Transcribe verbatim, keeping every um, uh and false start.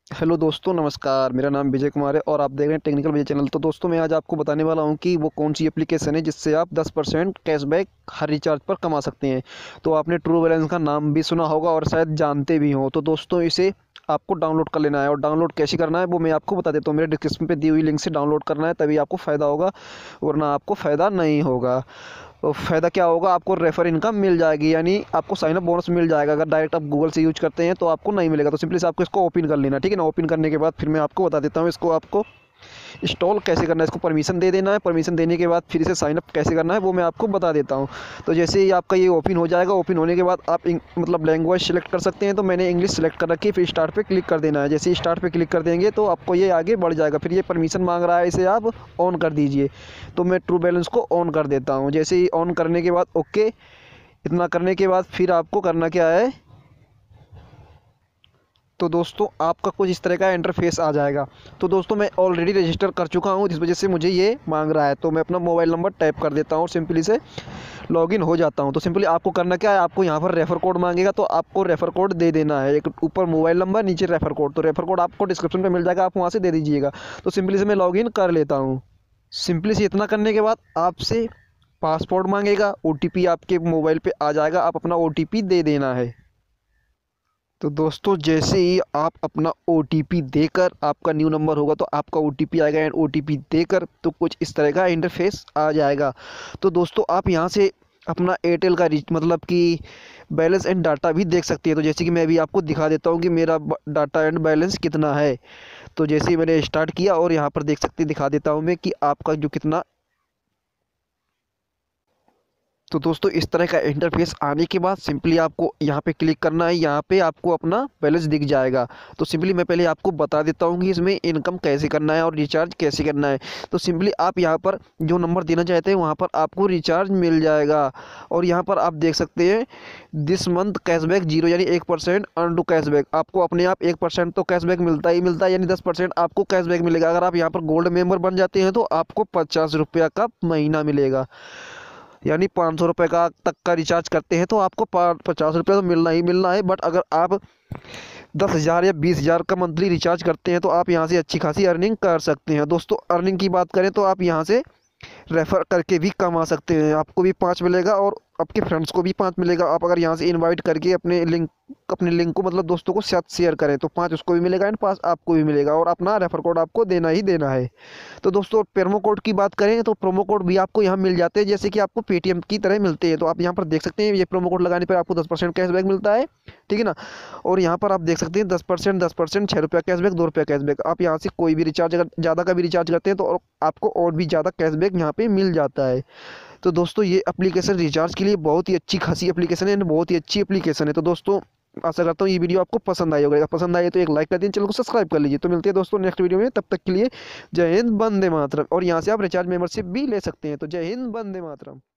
Hello दोस्तों, नमस्कार। मेरा नाम विजय कुमार है और आप देख रहे हैं टेक्निकल विजय चैनल। तो दोस्तों, मैं आज आपको बताने वाला हूं कि वो कौन सी एप्लीकेशन है जिससे आप दस परसेंट कैशबैक हर रिचार्ज पर कमा सकते हैं। तो आपने ट्रू बैलेंस का नाम भी सुना होगा और शायद जानते भी हो। तो दोस्तों, इसे आपको डाउनलोड कर लेना है और डाउनलोड कैसे करना है वो मैं आपको बता देता हूँ। मेरे डिस्क्रिप्शन पे दी हुई लिंक से डाउनलोड करना है, तभी आपको फ़ायदा होगा, वरना आपको फ़ायदा नहीं होगा। तो फ़ायदा क्या होगा, आपको रेफर इनकम मिल जाएगी, यानी आपको साइन अप बोनस मिल जाएगा। अगर डायरेक्ट आप गूगल से यूज करते हैं तो आपको नहीं मिलेगा। तो सिंपली से आपको इसको ओपन कर लेना, ठीक है ना। ओपन करने के बाद फिर मैं आपको बता देता हूँ इसको आपको इंस्टॉल कैसे करना है। इसको परमिशन दे देना है। परमिशन देने के बाद फिर इसे साइन अप कैसे करना है वो मैं आपको बता देता हूँ। तो जैसे ही आपका ये ओपन हो जाएगा, ओपन होने के बाद आप इंग- मतलब लैंग्वेज सेलेक्ट कर सकते हैं। तो मैंने इंग्लिश सेलेक्ट कर रखी है। फिर स्टार्ट पे क्लिक कर देना है। जैसे ही स्टार्ट पे क्लिक कर देंगे तो आपको ये आगे बढ़ जाएगा। फिर ये परमिशन मांग रहा है, इसे आप ऑन कर दीजिए। तो मैं ट्रू बैलेंस को ऑन कर देता हूँ। जैसे ही ऑन करने के बाद ओके, इतना करने के बाद फिर आपको करना क्या है, तो दोस्तों आपका कुछ इस तरह का इंटरफेस आ जाएगा। तो दोस्तों, मैं ऑलरेडी रजिस्टर कर चुका हूँ, जिस वजह से मुझे ये मांग रहा है। तो मैं अपना मोबाइल नंबर टाइप कर देता हूँ और सिंपली से लॉगिन हो जाता हूँ। तो सिंपली आपको करना क्या है, आपको यहाँ पर रेफ़र कोड मांगेगा, तो आपको रेफ़र कोड दे देना है। एक ऊपर मोबाइल नंबर, नीचे रेफ़र कोड। तो रेफ़र कोड आपको डिस्क्रिप्शन में मिल जाएगा, आप वहाँ से दे दीजिएगा। तो सिंपली से मैं लॉगिन कर लेता हूँ। सिंपली से इतना करने के बाद आपसे पासवर्ड मांगेगा, ओ टी पी आपके मोबाइल पे आ जाएगा, आप अपना ओ टी पी दे देना है। तो दोस्तों, जैसे ही आप अपना ओ टी पी देकर, आपका न्यू नंबर होगा तो आपका ओ टी पी आएगा, एंड ओ टी पी देकर तो कुछ इस तरह का इंटरफेस आ जाएगा। तो दोस्तों, आप यहाँ से अपना एयरटेल का रिच मतलब कि बैलेंस एंड डाटा भी देख सकते हैं। तो जैसे कि मैं अभी आपको दिखा देता हूँ कि मेरा ब- डाटा एंड बैलेंस कितना है। तो जैसे ही मैंने स्टार्ट किया और यहाँ पर देख सकते दिखा देता हूँ मैं कि आपका जो कितना। तो दोस्तों, इस तरह का इंटरफेस आने के बाद सिंपली आपको यहाँ पे क्लिक करना है। यहाँ पे आपको अपना बैलेंस दिख जाएगा। तो सिंपली मैं पहले आपको बता देता हूँ कि इसमें इनकम कैसे करना है और रिचार्ज कैसे करना है। तो सिंपली आप यहाँ पर जो नंबर देना चाहते हैं वहाँ पर आपको रिचार्ज मिल जाएगा। और यहाँ पर आप देख सकते हैं दिस मंथ कैशबैक जीरो, यानी एक परसेंट अर्न टू कैशबैक। आपको अपने आप एक परसेंट तो कैशबैक मिलता ही मिलता है, यानी दस परसेंट आपको कैशबैक मिलेगा। अगर आप यहाँ पर गोल्ड मेंबर बन जाते हैं तो आपको पचास रुपया का महीना मिलेगा, यानी पाँच सौ रुपये का तक का रिचार्ज करते हैं तो आपको पचास रुपये तो मिलना ही मिलना है। बट अगर आप दस हज़ार या बीस हज़ार का मंथली रिचार्ज करते हैं तो आप यहाँ से अच्छी खासी अर्निंग कर सकते हैं। दोस्तों, अर्निंग की बात करें तो आप यहाँ से रेफ़र करके भी कमा सकते हैं। आपको भी पाँच मिलेगा और आपके फ्रेंड्स को भी पाँच मिलेगा। आप अगर यहाँ से इनवाइट करके अपने लिंक अपने लिंक को मतलब दोस्तों को साथ शेयर करें तो पाँच उसको भी मिलेगा एंड पाँच आपको भी मिलेगा, और अपना रेफर कोड आपको देना ही देना है। तो दोस्तों, प्रोमो कोड की बात करें तो प्रोमो कोड भी आपको यहाँ मिल जाते हैं, जैसे कि आपको पेटीएम की तरह मिलते हैं। तो आप यहाँ पर देख सकते हैं, ये प्रोमो कोड लगाने पर आपको दस परसेंट कैशबैक मिलता है, ठीक है ना। और यहाँ पर आप देख सकते हैं दस परसेंट दस परसेंट छः रुपया कैशबैक, दो रुपया कैशबैक। आप यहाँ से कोई भी रिचार्ज अगर ज़्यादा का भी रिचार्ज करते हैं तो और आपको और भी ज़्यादा कैशबैक यहाँ पे मिल जाता है। तो दोस्तों, ये एप्लीकेशन रिचार्ज के लिए बहुत ही अच्छी खासी एप्लीकेशन है, बहुत ही अच्छी एप्लीकेशन है। तो दोस्तों, आशा करता हूँ ये वीडियो आपको पसंद आई होगा। अगर पसंद आई तो एक लाइक कर दीजिए, चैनल को सब्सक्राइब कर लीजिए। तो मिलते हैं दोस्तों नेक्स्ट वीडियो में, तब तक के लिए जय हिंद, वंदे मातरम। और यहाँ से आप रिचार्ज मेंबरशिप भी ले सकते हैं। तो जय हिंद, वंदे मातरम।